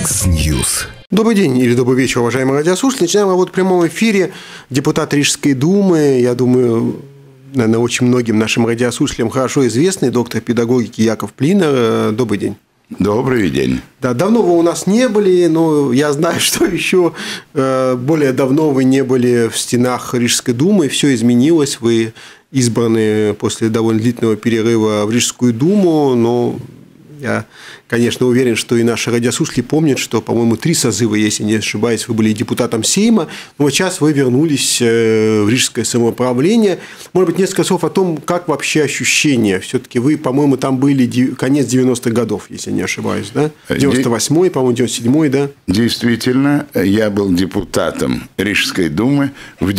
Яндекс.Ньюс. Добрый день или добрый вечер, уважаемые радиослушатели. Начинаем работу в прямом эфире. Депутат Рижской думы, я думаю, наверное, очень многим нашим радиослушателям хорошо известный доктор педагогики Яков Плинер. Добрый день. Добрый день. Да, давно вы у нас не были, но я знаю, что еще более давно вы не были в стенах Рижской думы. Все изменилось, вы избраны после довольно длительного перерыва в Рижскую думу, но я, конечно, уверен, что и наши радиослушатели помнят, что, по-моему, 3 созыва, если не ошибаюсь, вы были депутатом Сейма, но вот сейчас вы вернулись в Рижское самоуправление. Может быть, несколько слов о том, как вообще ощущения. Все-таки вы, по-моему, там были конец 90-х годов, если не ошибаюсь, да? 98-й, по-моему, 97-й, да? Действительно, я был депутатом Рижской думы в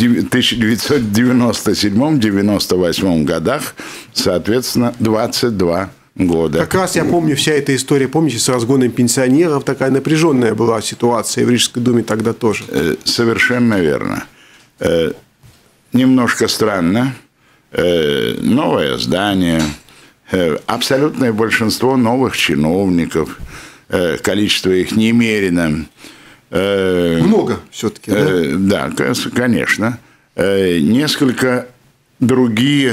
1997-98 годах, соответственно, 22 года. Как раз я помню, вся эта история, помните, с разгоном пенсионеров, такая напряженная была ситуация в Рижской думе тогда тоже. Совершенно верно. Немножко странно. Новое здание, абсолютное большинство новых чиновников, количество их немерено. Много все-таки, да? Да, конечно. Несколько другие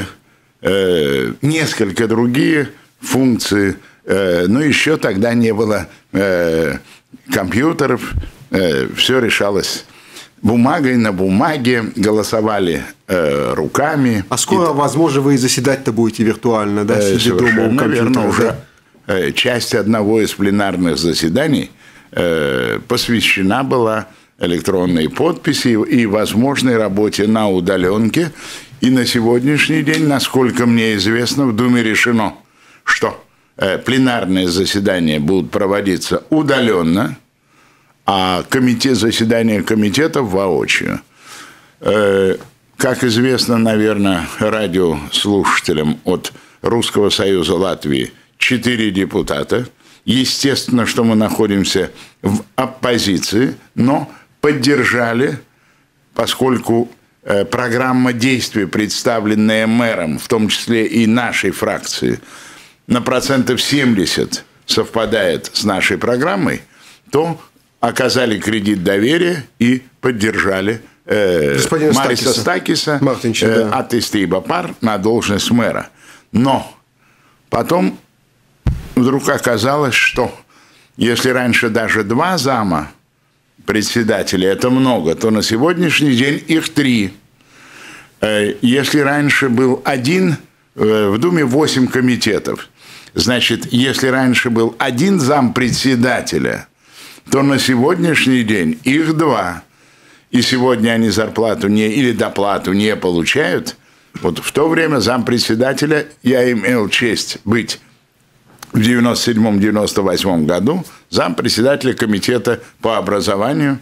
функции, но еще тогда не было компьютеров, все решалось бумагой на бумаге, голосовали руками. А скоро, возможно, вы и заседать-то будете виртуально, да, сидя дома у компьютера? Наверное, уже часть одного из пленарных заседаний посвящена была электронной подписи и возможной работе на удаленке. И на сегодняшний день, насколько мне известно, в Думе решено, что пленарные заседания будут проводиться удаленно, а заседания комитетов воочию. Как известно, наверное, радиослушателям от Русского союза Латвии 4 депутата. Естественно, что мы находимся в оппозиции, но поддержали, поскольку программа действий, представленная мэром, в том числе и нашей фракции, на 70% совпадает с нашей программой, то оказали кредит доверия и поддержали Мариса Стакиса от Истейба Пар на должность мэра. Но потом вдруг оказалось, что если раньше даже 2 зама председателя это много, то на сегодняшний день их 3. Если раньше был 1, в Думе 8 комитетов. Значит, если раньше был 1 зампредседателя, то на сегодняшний день их 2. И сегодня они зарплату или доплату не получают. Вот в то время зампредседателя я имел честь быть в 97-98 году зампредседателя комитета по образованию,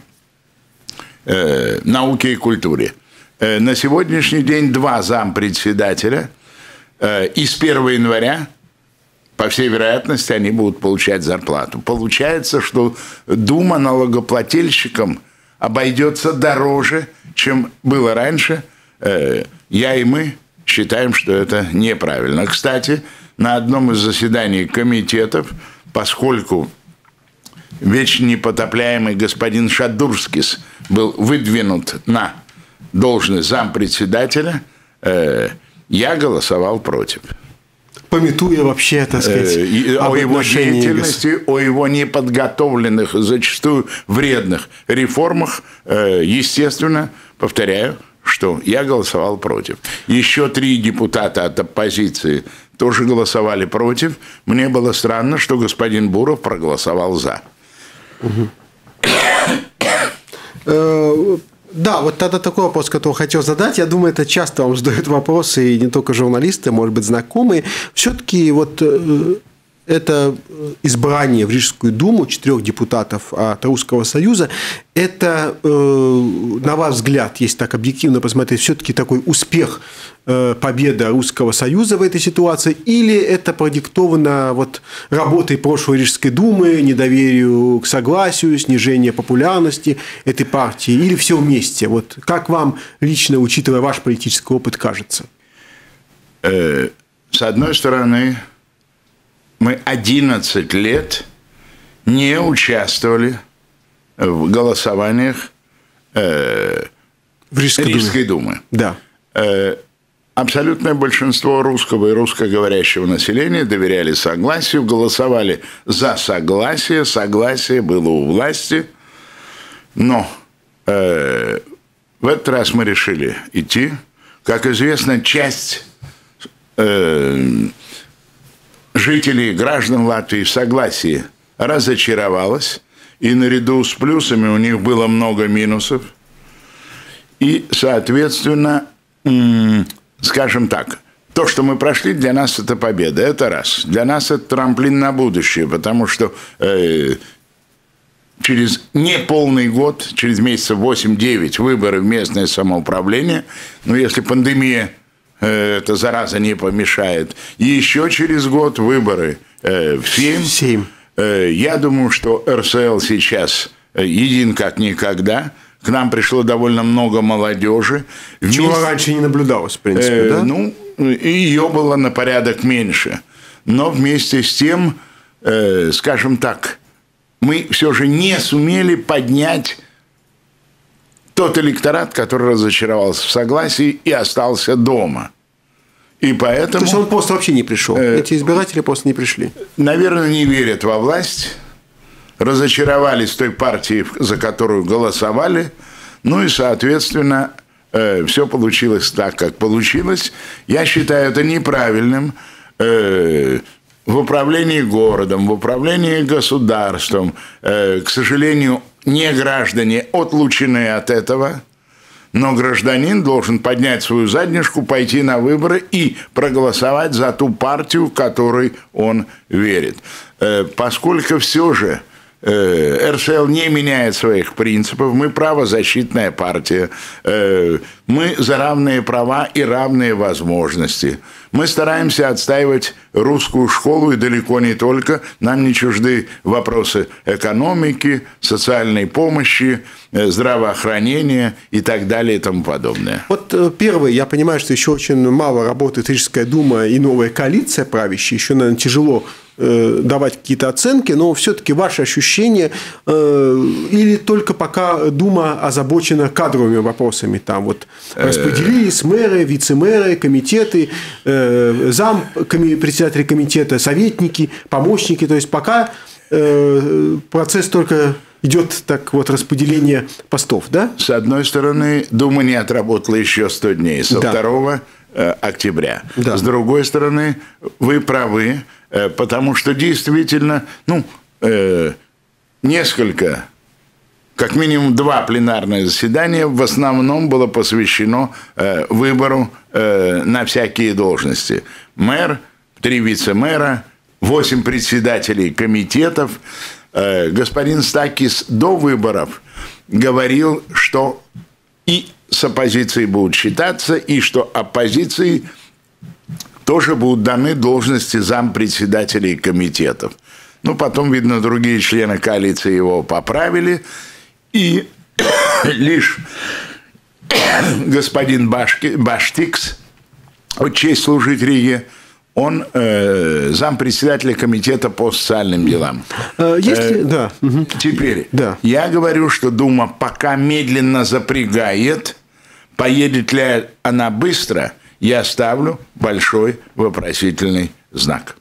науке и культуре. На сегодняшний день 2 зампредседателя, и с 1 января, по всей вероятности, они будут получать зарплату. Получается, что Дума налогоплательщикам обойдется дороже, чем было раньше. Я и мы считаем, что это неправильно. Кстати, на одном из заседаний комитетов, поскольку вечно непотопляемый господин Шадурскис был выдвинут на должность зампредседателя, я голосовал против. Пометуя вообще, так сказать, о его деятельности, о его неподготовленных, зачастую вредных реформах, естественно, повторяю, что я голосовал против. Еще 3 депутата от оппозиции тоже голосовали против. Мне было странно, что господин Буров проголосовал за. Да, вот тогда такой вопрос, который хотел задать. Я думаю, это часто вам задают вопросы, и не только журналисты, может быть, знакомые. Все-таки вот это избрание в Рижскую думу 4 депутатов от Русского союза, это, на ваш взгляд, если так объективно посмотреть, все-таки такой успех, победа Русского союза в этой ситуации, или это продиктовано вот работой прошлой Рижской думы, недоверию к согласию, снижение популярности этой партии, или все вместе? Вот как вам лично, учитывая ваш политический опыт, кажется? С одной стороны, мы 11 лет не участвовали в голосованиях В Рижской думы. Да. Абсолютное большинство русского и русскоговорящего населения доверяли согласию, голосовали за согласие, согласие было у власти. Но в этот раз мы решили идти. Как известно, часть жителей, граждан Латвии в согласии разочаровалась, и наряду с плюсами у них было много минусов. И, соответственно, скажем так, то, что мы прошли, для нас это победа, это раз. Для нас это трамплин на будущее, потому что через неполный год, через месяцев 8-9 выборы в местное самоуправление, но если пандемия эта зараза не помешает, и еще через год выборы в Сейм. Я думаю, что РСЛ сейчас един как никогда. К нам пришло довольно много молодежи. Чего раньше не наблюдалось, в принципе, да? Ну, и ее было на порядок меньше. Но вместе с тем, скажем так, мы все же не сумели поднять тот электорат, который разочаровался в согласии и остался дома. И поэтому... То есть он просто вообще не пришел? Эти избиратели просто не пришли? Наверное, не верят во власть, разочаровались в той партии, за которую голосовали, ну и, соответственно, все получилось так, как получилось. Я считаю это неправильным. В управлении городом, в управлении государством, к сожалению, не граждане отлучены от этого, но гражданин должен поднять свою заднишку, пойти на выборы и проголосовать за ту партию, которой он верит. Поскольку все же РСЛ не меняет своих принципов, мы правозащитная партия, мы за равные права и равные возможности. Мы стараемся отстаивать русскую школу, и далеко не только. Нам не чужды вопросы экономики, социальной помощи, здравоохранения и так далее и тому подобное. Вот первое, я понимаю, что еще очень мало работает Рижская дума и новая коалиция правящая, еще, наверное, тяжело давать какие-то оценки, но все-таки ваши ощущения или только пока Дума озабочена кадровыми вопросами, там вот распределились мэры, вице-мэры, комитеты, председатели комитета, советники, помощники, то есть пока процесс только идет так вот распределение постов, да? С одной стороны, Дума не отработала еще 100 дней, со 2 октября. Да. С другой стороны, вы правы, потому что действительно, несколько, как минимум 2 пленарные заседания в основном было посвящено выбору на всякие должности. Мэр, 3 вице-мэра, 8 председателей комитетов. Господин Стакис до выборов говорил, что и с оппозицией будут считаться, и что оппозиции тоже будут даны должности зампредседателей комитетов. Ну, потом, видно, другие члены коалиции его поправили, и лишь господин Баштикс, вот честь служить Риге, он зампредседателя комитета по социальным делам. Да. Теперь да. Я говорю, что Дума пока медленно запрягает. Поедет ли она быстро, я ставлю большой вопросительный знак.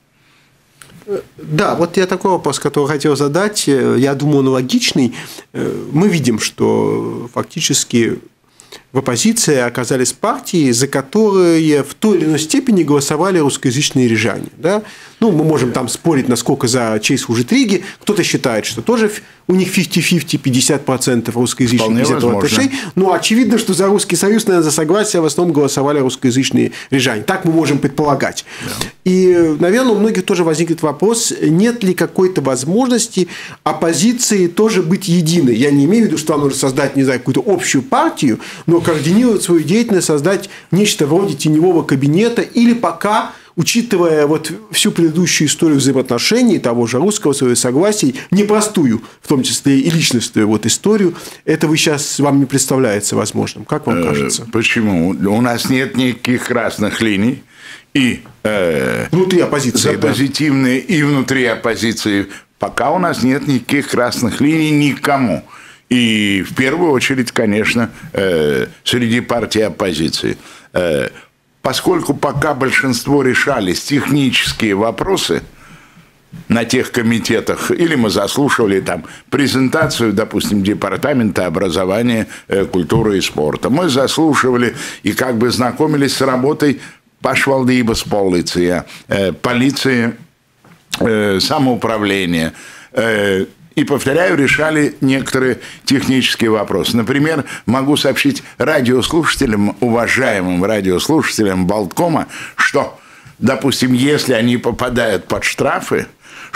Да, вот я такой вопрос, который хотел задать. Я думаю, он логичный. Мы видим, что фактически в оппозиции оказались партии, за которые в той или иной степени голосовали русскоязычные рижане. Да? Ну, мы можем там спорить, насколько за честь служит Риге. Кто-то считает, что тоже у них 50-50, 50% русскоязычных, 50% латышей. Но очевидно, что за Русский Союз, наверное, за согласие в основном голосовали русскоязычные рижане. Так мы можем предполагать. Да. И, наверное, у многих тоже возникнет вопрос, нет ли какой-то возможности оппозиции тоже быть единой. Я не имею в виду, что она нужно создать, не знаю, какую-то общую партию, но координировать свою деятельность, создать нечто вроде теневого кабинета или пока, учитывая вот всю предыдущую историю взаимоотношений того же русского своего согласия, непростую, в том числе и личностную вот историю, это вам не представляется возможным. Как вам кажется? Почему? У нас нет никаких красных линий. И внутри оппозиции, за позитивные, и внутри оппозиции. Пока у нас нет никаких красных линий никому. И в первую очередь, конечно, среди партий оппозиции. Поскольку пока большинство решались технические вопросы на тех комитетах, или мы заслушивали там презентацию, допустим, Департамента образования, культуры и спорта, мы заслушивали и как бы знакомились с работой пашвалдības полиция, полиции, самоуправления. И, повторяю, решали некоторые технические вопросы. Например, могу сообщить радиослушателям, уважаемым радиослушателям Болткома, что, допустим, если они попадают под штрафы,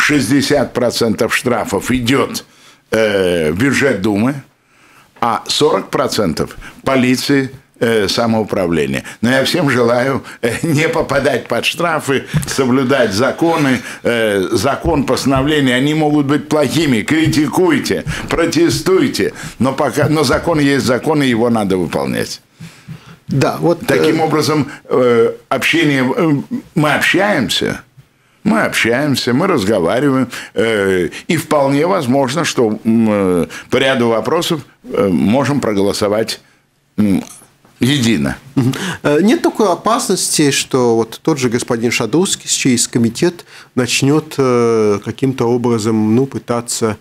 60% штрафов идет в бюджет Думы, а 40% полиции, самоуправления. Но я всем желаю не попадать под штрафы, соблюдать законы, закон, постановления, они могут быть плохими, критикуйте, протестуйте, но закон есть закон, и его надо выполнять. Да, вот таким образом, общение, мы общаемся, мы разговариваем, и вполне возможно, что по ряду вопросов можем проголосовать едино. Нет такой опасности, что вот тот же господин Шадовский, чей комитет, начнет каким-то образом пытаться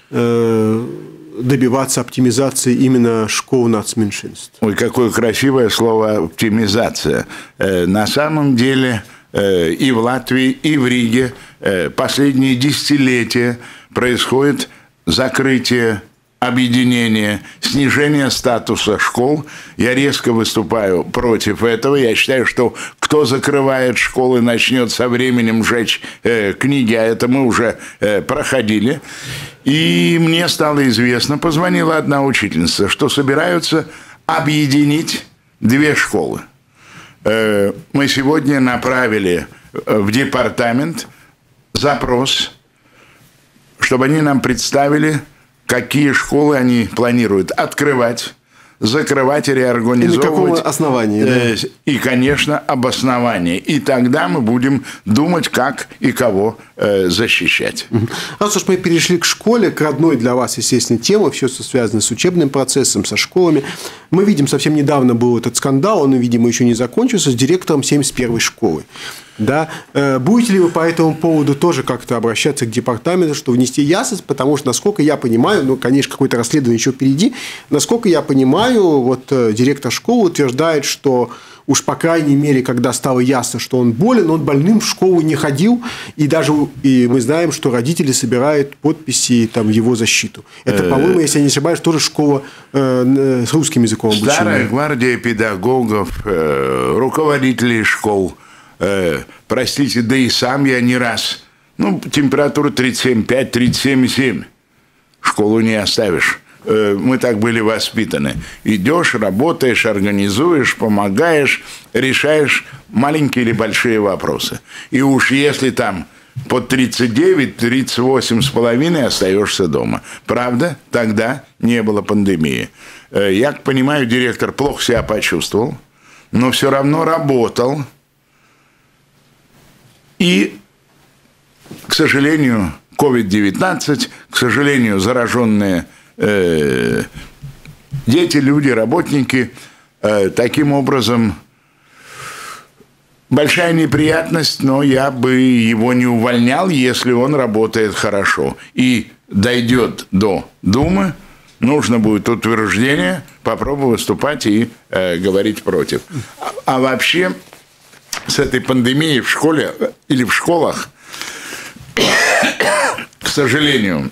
добиваться оптимизации именно школ нацменьшинств? Ой, какое красивое слово «оптимизация». На самом деле и в Латвии, и в Риге последние десятилетия происходит закрытие, объединение, снижение статуса школ. Я резко выступаю против этого. Я считаю, что кто закрывает школы, начнет со временем сжечь книги, а это мы уже проходили. И мне стало известно, позвонила одна учительница, что собираются объединить 2 школы. Мы сегодня направили в департамент запрос, чтобы они нам представили, какие школы они планируют открывать, закрывать и реорганизовывать. И на каком основании? Да? И, конечно, обоснование. И тогда мы будем думать, как и кого защищать. Раз уж мы перешли к школе, к родной для вас, естественно, теме, все, что связано с учебным процессом, со школами. Мы видим, совсем недавно был этот скандал, он, видимо, еще не закончился, с директором 71-й школы. Да? Будете ли вы по этому поводу тоже как-то обращаться к департаменту, чтобы внести ясность? Потому что, насколько я понимаю, конечно, какое-то расследование еще впереди, насколько я понимаю, вот директор школы утверждает, что уж по крайней мере, когда стало ясно, что он болен, он больным в школу не ходил, и мы знаем, что родители собирают подписи в его защиту. Это, по-моему, если я не ошибаюсь, тоже школа с русским языком обучения. Старая гвардия педагогов, руководителей школ. Простите, да и сам я не раз. Температура 37,5, 37,7. Школу не оставишь. Мы так были воспитаны. Идешь, работаешь, организуешь, помогаешь, решаешь маленькие или большие вопросы. И уж если там под 39, 38,5 остаешься дома. Правда, тогда не было пандемии. Я понимаю, директор плохо себя почувствовал, но все равно работал. И, к сожалению, COVID-19, к сожалению, зараженные дети, люди, работники, таким образом, большая неприятность, но я бы его не увольнял, если он работает хорошо. И дойдет до Думы, нужно будет утверждение, попробую выступать и говорить против. А вообще, с этой пандемией в школе или в школах, к сожалению,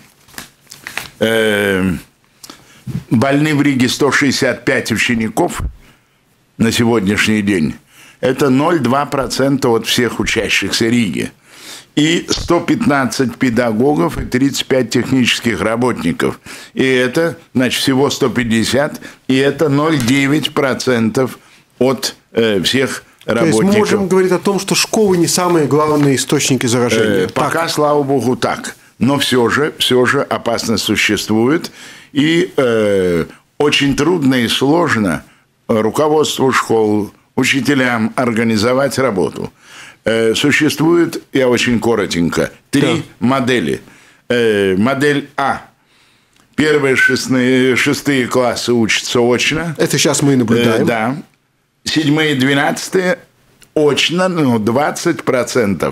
больны в Риге 165 учеников на сегодняшний день. Это 0,2% от всех учащихся Риги. И 115 педагогов и 35 технических работников. И это, значит, всего 150, и это 0,9% от всех работников. То есть мы можем говорить о том, что школы не самые главные источники заражения. Пока, слава богу, так. Но все же опасность существует. И очень трудно и сложно руководству школ, учителям организовать работу. Существует, я очень коротенько, 3 модели. Модель А. Первые шестые классы учатся очно. Это сейчас мы и наблюдаем. Да. 7-е и 12-е очно, 20%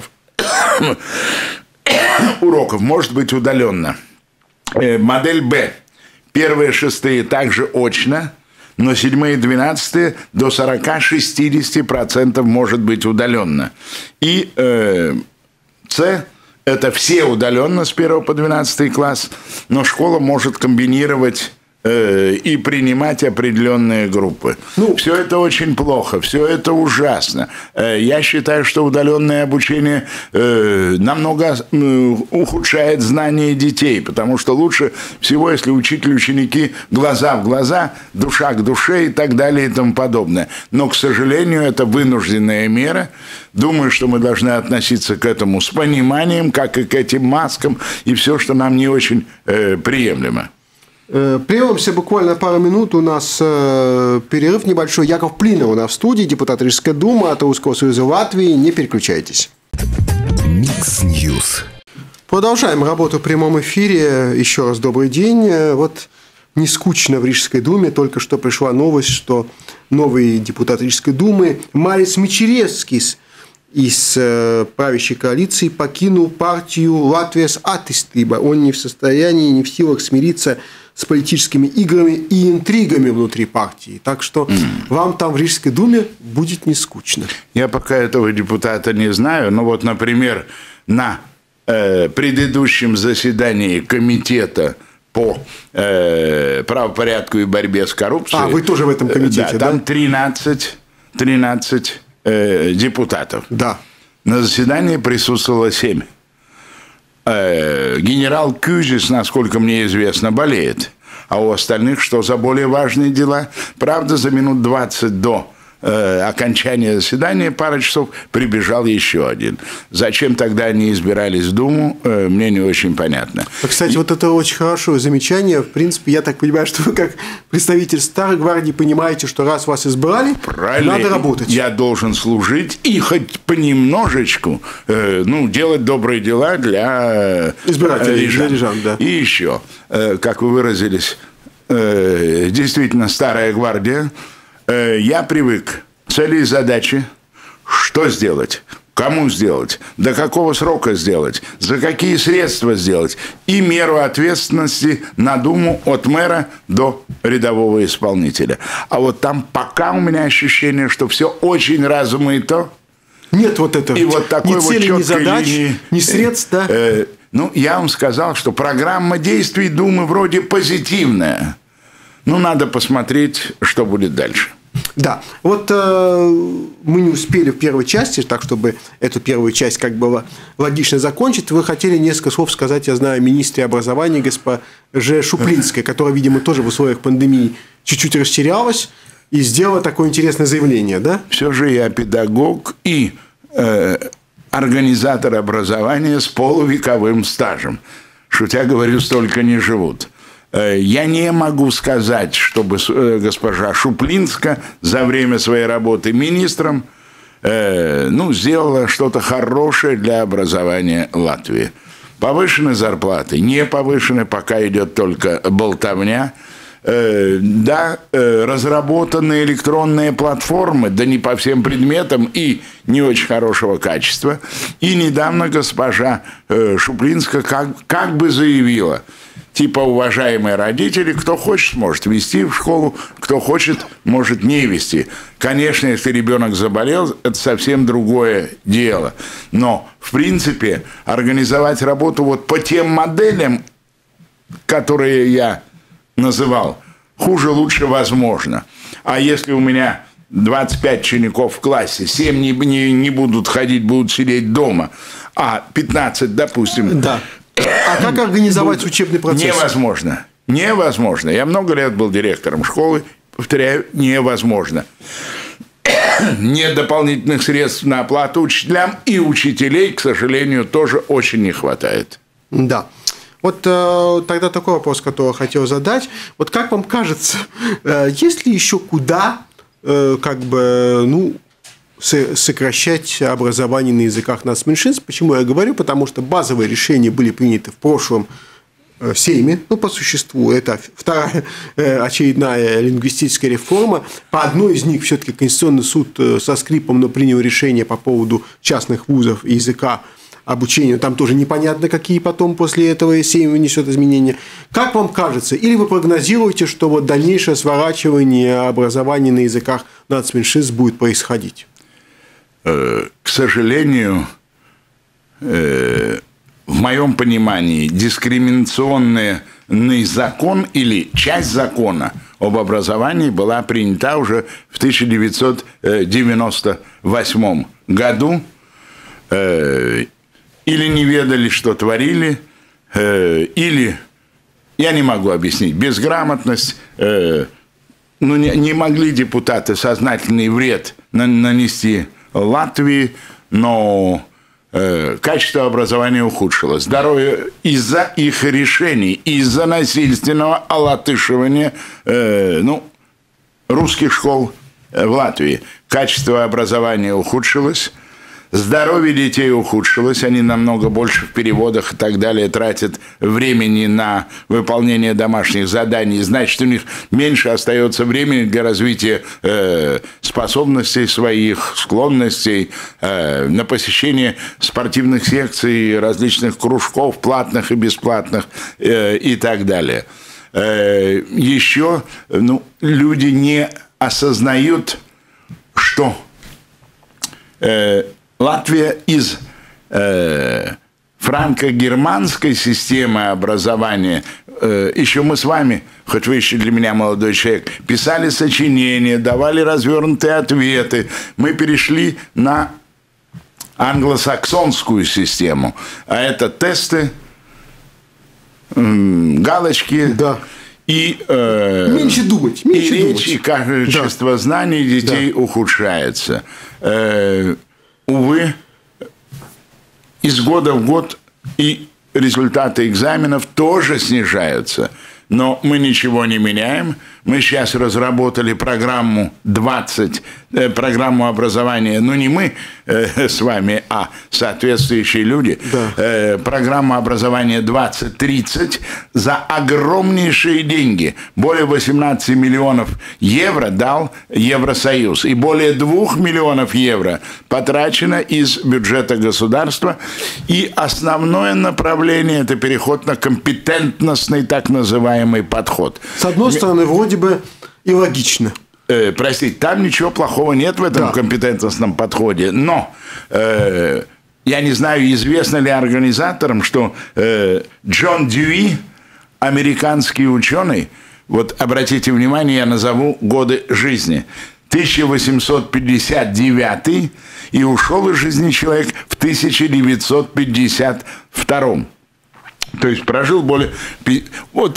уроков может быть удаленно. Модель Б. Первые 6-е также очно, но 7-е и 12-е до 40-60% может быть удаленно. И С. Это все удаленно с 1 по 12 класс, но школа может комбинировать и принимать определенные группы. Все это очень плохо, все это ужасно. Я считаю, что удаленное обучение намного ухудшает знания детей, потому что лучше всего, если учитель и ученики глаза в глаза, душа к душе и так далее и тому подобное. Но, к сожалению, это вынужденная мера. Думаю, что мы должны относиться к этому с пониманием, как и к этим маскам, и все, что нам не очень приемлемо. Прервемся буквально пару минут. У нас перерыв небольшой. Яков Плинер у нас в студии, депутат Рижской думы от Русского союза Латвии. Не переключайтесь. Микс Ньюс. Продолжаем работу в прямом эфире. Еще раз добрый день. Вот не скучно в Рижской думе. Только что пришла новость, что новый депутат Рижской думы Марис Мичеревскис из правящей коалиции покинул партию Латвijas attīstība. Он не в состоянии, не в силах смириться с политическими играми и интригами внутри партии. Так что вам там в Рижской думе будет не скучно. Я пока этого депутата не знаю, но вот, например, на предыдущем заседании комитета по правопорядку и борьбе с коррупцией... вы тоже в этом комитете, да? Там 13 депутатов. Да. На заседании присутствовало 7. Генерал Кюзис, насколько мне известно, болеет. А у остальных что за более важные дела? Правда, за минут 20 до окончания заседания, пара часов, прибежал еще один. Зачем тогда они избирались в Думу, мне не очень понятно. Кстати, вот это очень хорошее замечание. В принципе, я так понимаю, что вы как представитель Старой Гвардии понимаете, что раз вас избрали, надо работать. Я должен служить и хоть понемножечку делать добрые дела для избирателей, для рижан. Да. И еще, как вы выразились, действительно Старая Гвардия. Я привык цели и задачи, что сделать, кому сделать, до какого срока сделать, за какие средства сделать, и меру ответственности на Думу от мэра до рядового исполнителя. А вот там пока у меня ощущение, что все очень размыто. Нет вот этого. И вот такой ни цели, вот ни задач, линии, ни средств, да? Я вам сказал, что программа действий Думы вроде позитивная. Надо посмотреть, что будет дальше. Да, вот мы не успели в первой части, так чтобы эту первую часть как бы логично закончить. Вы хотели несколько слов сказать, я знаю, о министре образования госпоже Шуплинской, которая, видимо, тоже в условиях пандемии чуть-чуть растерялась и сделала такое интересное заявление, да? Все же я педагог и организатор образования с полувековым стажем. Шутя говорю, столько не живут. Я не могу сказать, чтобы госпожа Шуплинска за время своей работы министром сделала что-то хорошее для образования Латвии. Повышены зарплаты, не повышены, пока идет только болтовня. Да, разработаны электронные платформы, да не по всем предметам и не очень хорошего качества. И недавно госпожа Шуплинска как бы заявила, типа, уважаемые родители, кто хочет, может вести в школу, кто хочет, может не вести. Конечно, если ребенок заболел, это совсем другое дело. Но, в принципе, организовать работу вот по тем моделям, которые я называл, хуже, лучше возможно. А если у меня 25 учеников в классе, 7 не будут ходить, будут сидеть дома, а 15, допустим... Да. А как организовать учебный процесс? Невозможно. Невозможно. Я много лет был директором школы. Повторяю, невозможно. Нет дополнительных средств на оплату учителям. И учителей, к сожалению, тоже очень не хватает. Да. Вот тогда такой вопрос, который хотел задать. Вот как вам кажется, есть ли еще куда сокращать образование на языках нацменьшинств? Почему я говорю? Потому что базовые решения были приняты в прошлом Сейме, ну, по существу, это вторая очередная лингвистическая реформа. По одной из них все-таки Конституционный суд со скрипом, но принял решение по поводу частных вузов и языка обучения. Там тоже непонятно, какие потом после этого Сейм внесет изменения. Как вам кажется, или вы прогнозируете, что вот дальнейшее сворачивание образования на языках нацменьшинств будет происходить? К сожалению, в моем понимании, дискриминационный закон или часть закона об образовании была принята уже в 1998 году. Или не ведали, что творили, или, я не могу объяснить, безграмотность, ну, не могли депутаты сознательный вред нанести Латвии, но качество образования ухудшилось. Здоровье из-за их решений, из-за насильственного олатышивания русских школ в Латвии. Качество образования ухудшилось. Здоровье детей ухудшилось, они намного больше в переводах и так далее тратят времени на выполнение домашних заданий, значит, у них меньше остается времени для развития способностей своих, склонностей, на посещение спортивных секций, различных кружков, платных и бесплатных и так далее. Еще люди не осознают, что Латвия из франко-германской системы образования, еще мы с вами, хоть вы еще для меня молодой человек, писали сочинения, давали развернутые ответы. Мы перешли на англосаксонскую систему. А это тесты, галочки. Да. И, меньше думать. И речь, и качество знаний детей ухудшается. Увы, из года в год и результаты экзаменов тоже снижаются. Но мы ничего не меняем. Мы сейчас разработали программу программу образования, не мы с вами, а соответствующие люди. Да. Программа образования 2030 за огромнейшие деньги. Более 18 миллионов евро дал Евросоюз. И более 2 миллионов евро потрачено из бюджета государства. И основное направление – это переход на компетентностный так называемый подход. С одной стороны, вроде бы и логично. Простите, там ничего плохого нет в этом компетентностном подходе, но я не знаю, известно ли организаторам, что Джон Дьюи, американский ученый, вот обратите внимание, я назову годы жизни, 1859, и ушел из жизни человек в 1952. То есть прожил более... Вот...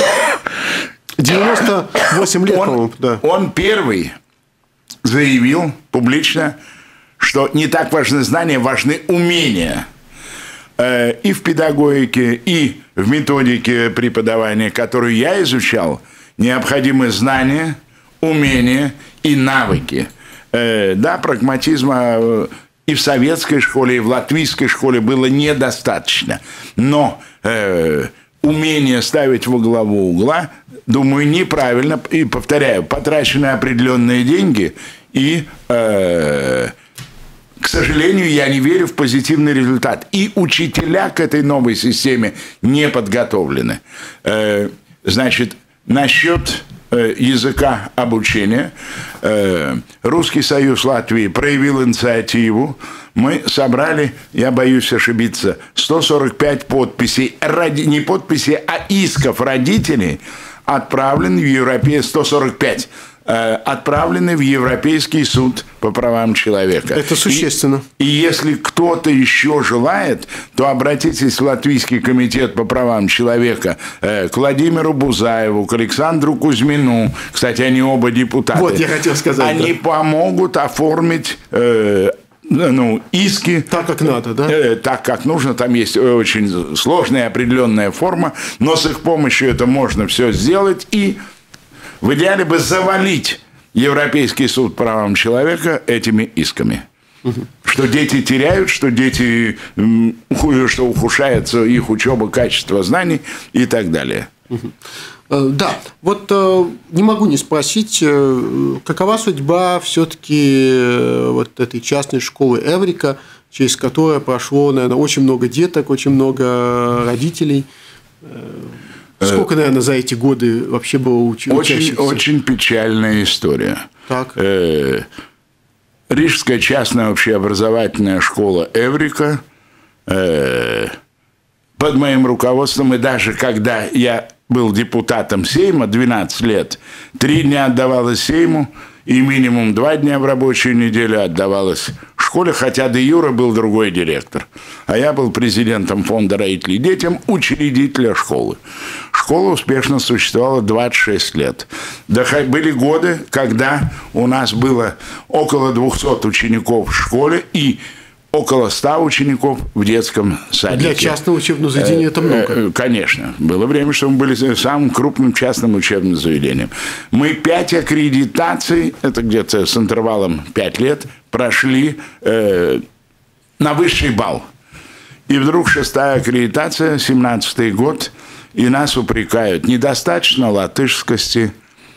98 лет, по-моему, да. Он первый заявил публично, что не так важны знания, важны умения. И в педагогике, и в методике преподавания, которую я изучал, необходимы знания, умения и навыки. Да, прагматизма и в советской школе, и в латвийской школе было недостаточно. Но умение ставить во главу угла, думаю, неправильно. И, повторяю, потрачены определенные деньги. И, к сожалению, я не верю в позитивный результат. И учителя к этой новой системе не подготовлены. Значит, насчет языка обучения. Русский союз Латвии проявил инициативу. Мы собрали, я боюсь ошибиться, 145 подписей, не подписей, а исков родителей, отправлены в 145, отправлены в Европейский суд по правам человека. Это существенно. И если кто-то еще желает, то обратитесь в Латвийский комитет по правам человека к Владимиру Бузаеву, к Александру Кузьмину. Кстати, они оба депутаты. Вот, я хотел сказать. Они помогут оформить... иски. Так, как надо, да? Так, как нужно. Там есть очень сложная определенная форма, но с их помощью это можно все сделать. И в идеале бы завалить Европейский суд по правам человека этими исками. что дети теряют, что дети, что ухудшается их учеба, качество знаний и так далее. Да, вот не могу не спросить, какова судьба все-таки вот этой частной школы Эврика, через которую прошло, наверное, очень много деток, очень много родителей. Сколько, наверное, за эти годы вообще было учащихся? Очень печальная история. Так. Рижская частная общеобразовательная школа Эврика под моим руководством, и даже когда я был депутатом Сейма 12 лет, 3 дня отдавалось Сейму, и минимум 2 дня в рабочую неделю отдавалось школе, хотя де юре был другой директор. А я был президентом фонда родителей детям, учредителя школы. Школа успешно существовала 26 лет. Были годы, когда у нас было около 200 учеников в школе и около 100 учеников в детском садике. Для частного учебного заведения это много. Конечно. Было время, что мы были самым крупным частным учебным заведением. Мы 5 аккредитаций, это где-то с интервалом 5 лет, прошли на высший балл. И вдруг 6-я аккредитация, 17-й год, и нас упрекают. Недостаточно латышскости,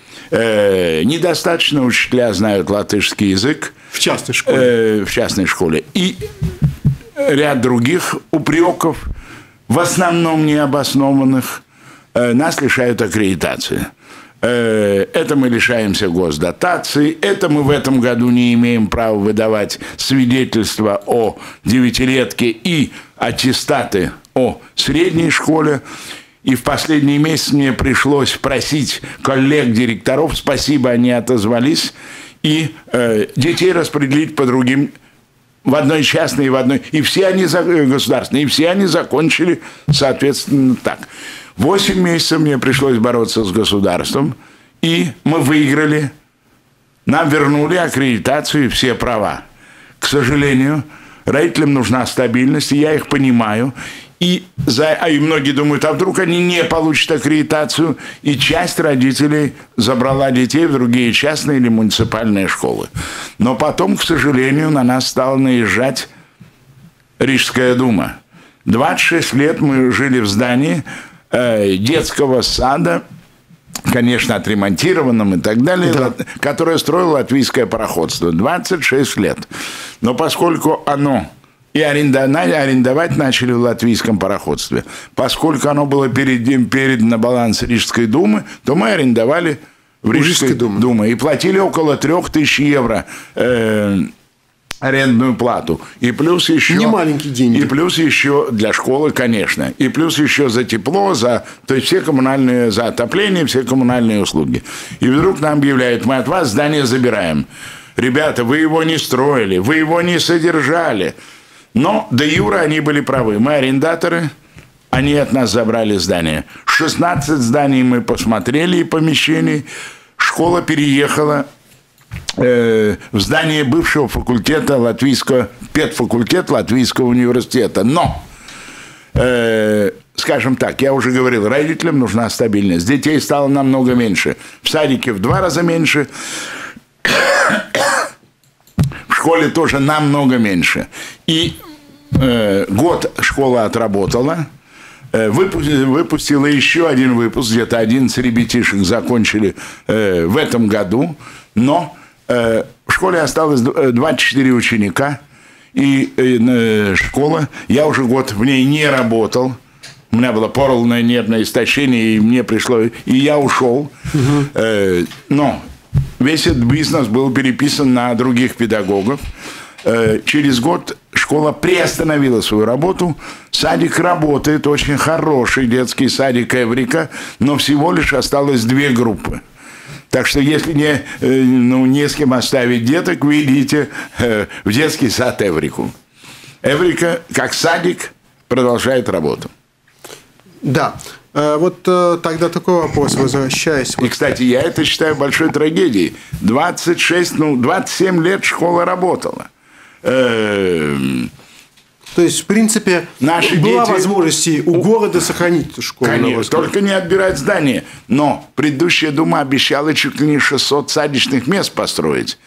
недостаточно учителя знают латышский язык. В частной школе. В частной школе. И ряд других упреков, в основном необоснованных, нас лишают аккредитации. Это мы лишаемся госдотации, это мы в этом году не имеем права выдавать свидетельства о 9-летке и аттестаты о средней школе. И в последний месяц мне пришлось просить коллег-директоров, спасибо, они отозвались, и детей распределить по другим, в одной частной и в одной. И все они государственные, и все они закончили, соответственно, так. 8 месяцев мне пришлось бороться с государством, и мы выиграли. Нам вернули аккредитацию и все права. К сожалению, родителям нужна стабильность, и я их понимаю. И многие думают, а вдруг они не получат аккредитацию, и часть родителей забрала детей в другие частные или муниципальные школы. Но потом, к сожалению, на нас стала наезжать Рижская дума. 26 лет мы жили в здании детского сада, конечно, отремонтированном и так далее, да, которое строило латвийское пароходство. 26 лет. Но поскольку оно... И арендовать начали в латвийском пароходстве. Поскольку оно было передано на баланс Рижской думы, то мы арендовали в Рижской думе. И платили около 3000 евро арендную плату. И плюс еще... Не маленькие деньги. И плюс еще для школы, конечно. И плюс еще за тепло, то есть все коммунальные, за отопление, все коммунальные услуги. И вдруг нам объявляют, мы от вас здание забираем. Ребята, вы его не строили, вы его не содержали. Но де юре они были правы. Мы арендаторы, они от нас забрали здание. 16 зданий мы посмотрели и помещений. Школа переехала в здание бывшего факультета педфакультет Латвийского университета. Но, скажем так, я уже говорил, родителям нужна стабильность. Детей стало намного меньше. В садике в 2 раза меньше. В школе тоже намного меньше. И год школа отработала, выпустила еще один выпуск, где-то 11 ребятишек закончили в этом году, но в школе осталось 24 ученика, и школа, я уже год в ней не работал, у меня было полное нервное истощение, и мне пришлось, и я ушел, но весь этот бизнес был переписан на других педагогов. Через год школа приостановила свою работу. Садик работает, очень хороший детский садик Эврика, но всего лишь осталось 2 группы. Так что если не с кем оставить деток, вы идите в детский сад Эврику. Эврика, как садик, продолжает работу. Да. Вот тогда такой вопрос, возвращаясь. И, кстати, я это считаю большой трагедией. 27 лет школа работала. То есть, в принципе, была возможность у города сохранить эту школу. Конечно, только не отбирать здание. Но предыдущая дума обещала чуть ли не 600 садичных мест построить.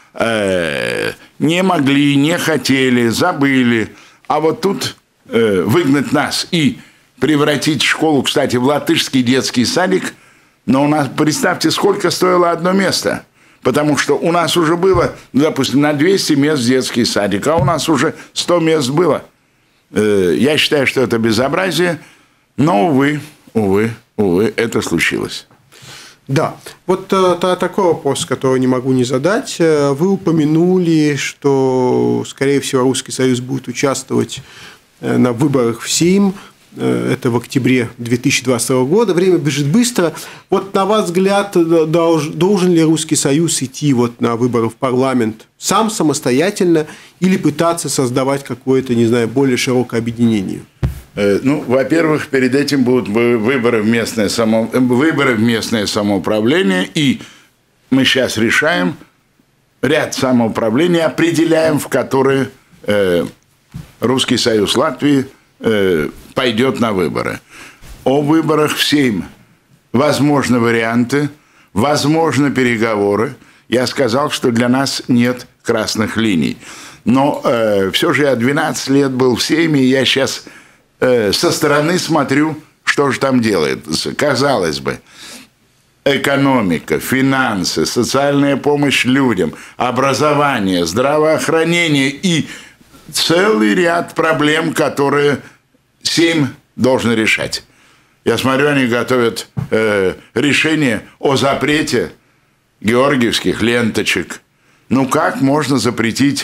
не могли, не хотели, забыли. А вот тут выгнать нас и превратить школу, кстати, в латышский детский садик, но у нас, представьте, сколько стоило одно место. Потому что у нас уже было, допустим, на 200 мест детский садик, а у нас уже 100 мест было. Я считаю, что это безобразие, но, увы, это случилось. Да, вот такой вопрос, который не могу не задать. Вы упомянули, что, скорее всего, Русский Союз будет участвовать на выборах в Сейм. Это в октябре 2022 года. Время бежит быстро. Вот на ваш взгляд, должен ли Русский Союз идти вот на выборы в парламент сам, самостоятельно, или пытаться создавать какое-то, не знаю, более широкое объединение? Ну, во-первых, перед этим будут выборы в местное самоуправление, и мы сейчас решаем ряд самоуправлений, определяем, в которые Русский Союз Латвии пойдет на выборы. О выборах в Сейм возможны варианты, возможны переговоры. Я сказал, что для нас нет красных линий. Но все же я 12 лет был в Сейме, и я сейчас со стороны смотрю, что же там делается. Казалось бы, экономика, финансы, социальная помощь людям, образование, здравоохранение и целый ряд проблем, которые Сейм должен решать. Я смотрю, они готовят решение о запрете георгиевских ленточек. Ну, как можно запретить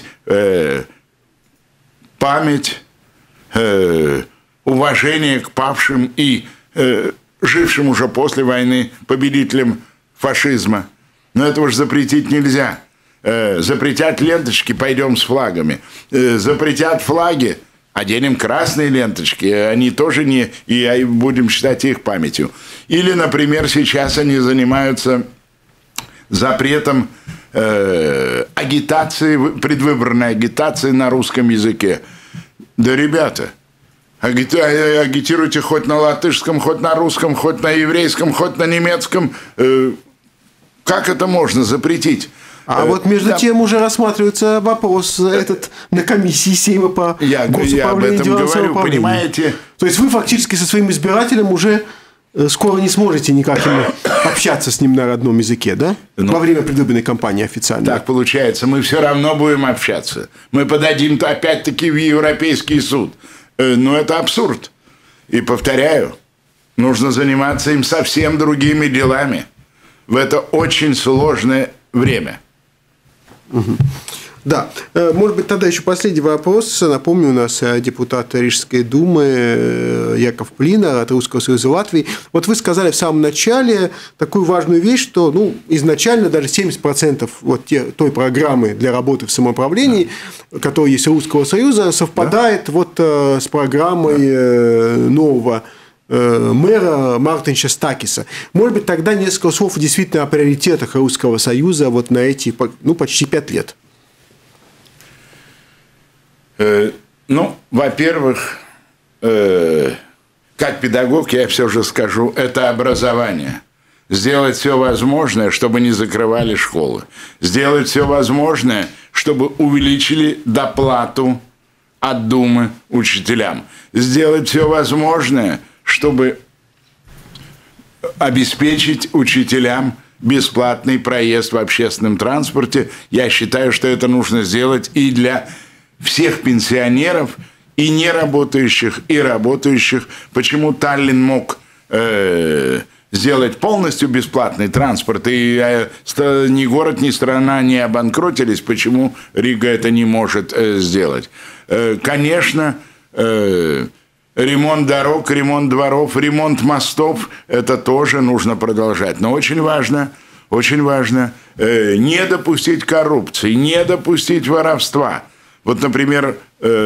память, уважение к павшим и жившим уже после войны победителям фашизма? Но этого же запретить нельзя. Запретят ленточки, пойдем с флагами. Запретят флаги, оденем красные ленточки, они тоже не... И будем считать их памятью. Или, например, сейчас они занимаются запретом агитации, предвыборной агитации на русском языке. Да, ребята, агитируйте хоть на латышском, хоть на русском, хоть на еврейском, хоть на немецком. Как это можно запретить? А вот между тем уже рассматривается вопрос этот на комиссии Сейма по госуправлению. Я об этом говорю, понимаете? То есть вы фактически со своим избирателем уже скоро не сможете никак общаться с ним на родном языке, да? Во время предвыборной кампании официально. Так получается, мы все равно будем общаться. Мы подадим опять-таки в Европейский суд. Но это абсурд. И повторяю, нужно заниматься им совсем другими делами. В это очень сложное время. Да. Может быть, тогда еще последний вопрос. Напомню, у нас депутат Рижской думы Яков Плинар от Русского Союза Латвии. Вот вы сказали в самом начале такую важную вещь, что изначально даже 70% вот той программы для работы в самоуправлении, которая есть у Русского Союза, совпадает вот с программой нового мэра Мартинша Стакиса. Может быть, тогда несколько слов действительно о приоритетах Русского Союза вот на эти почти 5 лет. Во-первых, как педагог я все же скажу, это образование. Сделать все возможное, чтобы не закрывали школы. Сделать все возможное, чтобы увеличили доплату от Думы учителям. Сделать все возможное, чтобы обеспечить учителям бесплатный проезд в общественном транспорте. Я считаю, что это нужно сделать и для всех пенсионеров, и неработающих, и работающих. Почему Таллин мог сделать полностью бесплатный транспорт, и ни город, ни страна не обанкротились, почему Рига это не может сделать? Конечно, ремонт дорог, ремонт дворов, ремонт мостов, это тоже нужно продолжать. Но очень важно не допустить коррупции, не допустить воровства. Вот, например,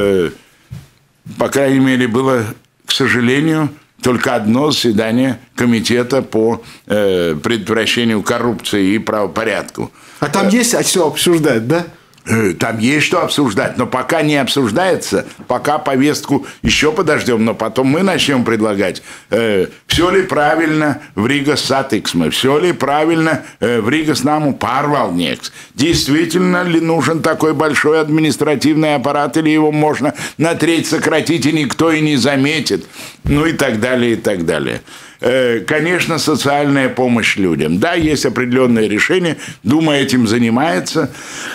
по крайней мере, было, к сожалению, только одно заседание комитета по предотвращению коррупции и правопорядку. А там есть о чем обсуждать, да? Там есть что обсуждать, но пока не обсуждается, пока повестку еще подождем, но потом мы начнем предлагать, все ли правильно в Ригас сатиксме, все ли правильно в Ригас наму парвалнекс, действительно ли нужен такой большой административный аппарат, или его можно на треть сократить, и никто и не заметит, ну и так далее, и так далее. Конечно, социальная помощь людям. Да, есть определенные решения, Дума этим занимается.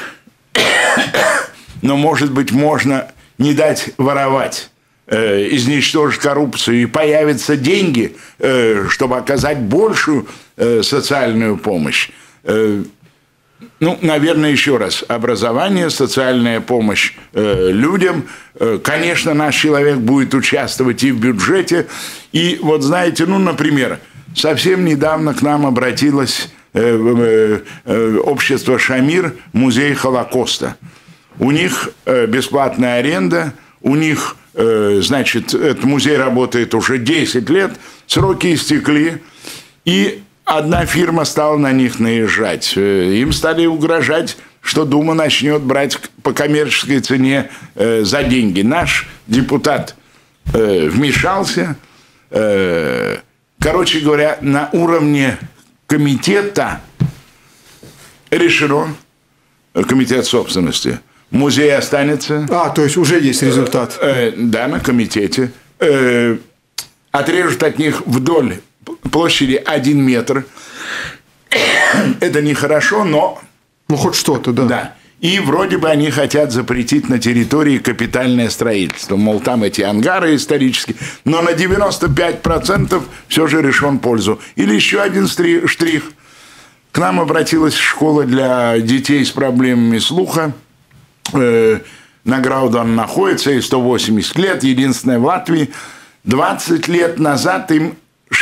Но, может быть, можно не дать воровать, изничтожить коррупцию, и появятся деньги, чтобы оказать большую социальную помощь. Ну, наверное, еще раз, образование, социальная помощь людям. Конечно, наш человек будет участвовать и в бюджете. И вот знаете, ну, например, совсем недавно к нам обратилось общество «Шамир», музей Холокоста. У них бесплатная аренда, у них, значит, этот музей работает уже 10 лет, сроки истекли, и одна фирма стала на них наезжать. Им стали угрожать, что Дума начнет брать по коммерческой цене за деньги. Наш депутат вмешался. Короче говоря, на уровне комитета решено, комитет собственности, музей останется. То есть уже есть результат. Да, на комитете. Отрежут от них вдоль площади 1 метр. Это нехорошо, но... Ну, хоть что-то, да. Да. И вроде бы они хотят запретить на территории капитальное строительство. Мол, там эти ангары исторические. Но на 95% все же решен пользу. Или еще один штрих. К нам обратилась школа для детей с проблемами слуха. На Грауду она находится, ей 180 лет, единственная в Латвии. 20 лет назад им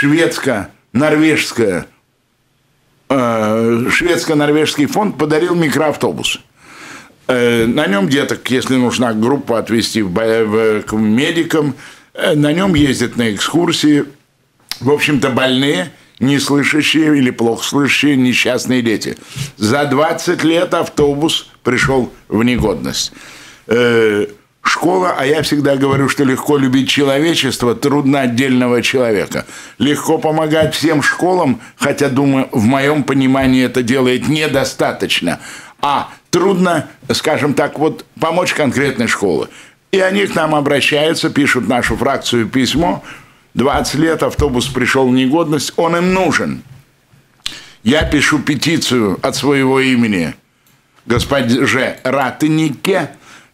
шведско-норвежский фонд подарил микроавтобус. На нем деток, если нужна группа отвезти к медикам, на нем ездят на экскурсии, в общем-то, больные, неслышащие или плохо слышащие несчастные дети. За 20 лет автобус пришел в негодность. Школа, а я всегда говорю, что легко любить человечество, трудно отдельного человека. Легко помогать всем школам, хотя, думаю, в моем понимании это делает недостаточно. А трудно, скажем так, вот помочь конкретной школе. И они к нам обращаются, пишут нашу фракцию письмо. 20 лет автобус пришел в негодность, он им нужен. Я пишу петицию от своего имени госпоже Ратнике,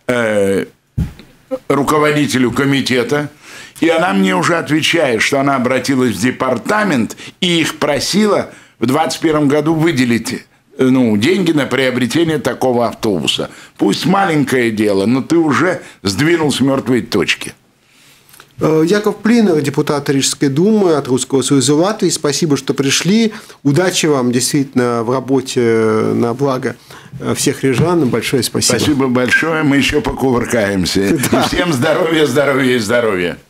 руководителю комитета, и она мне уже отвечает, что она обратилась в департамент и их просила в 2021 году выделить деньги на приобретение такого автобуса. Пусть маленькое дело, но ты уже сдвинул с мертвой точки. Яков Плинер, депутат Рижской думы от Русского союза Латвии. Спасибо, что пришли. Удачи вам действительно в работе на благо всех рижан. Большое спасибо. Спасибо большое. Мы еще покувыркаемся. Да. И всем здоровья, здоровья и здоровья.